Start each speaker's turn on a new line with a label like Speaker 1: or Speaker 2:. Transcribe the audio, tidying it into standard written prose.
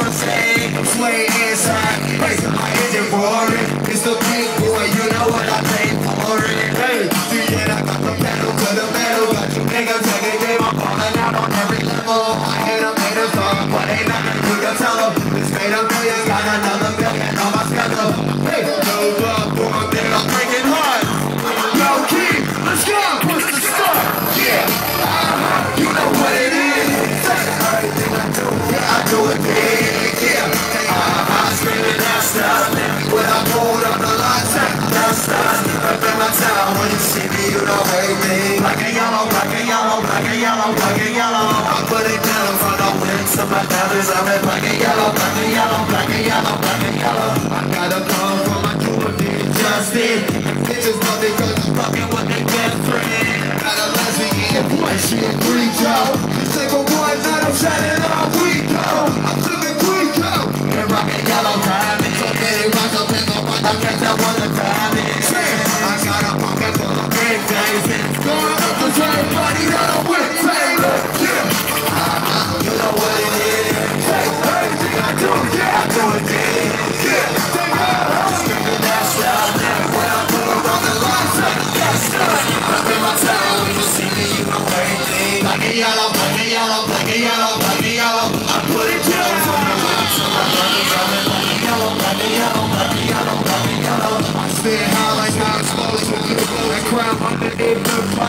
Speaker 1: I'm saying? I'm swaying inside, raising my engine roaring. It's the big boy, you know what I paid for it. Hey, yeah, I got the pedal to the metal. Got you niggas taking game, I'm falling out on every level. I hate them haters up, but ain't nothing you can tell them. This made a million, got another million on my schedule. Hey, no love for a nigga, I'm breaking hard. Low key, let's go, push the start. Yeah, you know what it is. Everything I do, yeah, I do it big. Yeah, I'm screaming that stuff. When I pulled up the lights, that stuff. Up in my town, when you see me, you don't hate me. Black and yellow, black and yellow, black and yellow, black and yellow. I put it down in front of winds of my feathers. I'm in black and yellow, black and yellow, black and yellow, black and yellow. I gotta come from my Jordan, Justin. Bitches love me cause I'm fucking with their best friend. Got a lesbian boy, she a Greek Joe. Single one night, I'm shining all week, yo. I'm flipping Greek, yo. And rockin' yellow diamonds. So many rocks up in the front, I catch up on the diamonds. I got a pocket full of big things. Going up to everybody that I'm with, Taylor. Yeah, you know what it is. Everything I do, yeah, I do it big. Yeah, I'm screaming that stuff. When I put on the lights, that stuff. Up in my town, when you see me, you know everything. Black and yellow, black and yellow, black and yellow, black and yellow. I put it down from the lights of my brothers. I'm in black and yellow, black and yellow, black and yellow, black and yellow. I spit high like how it's supposed to do. And crown underneath the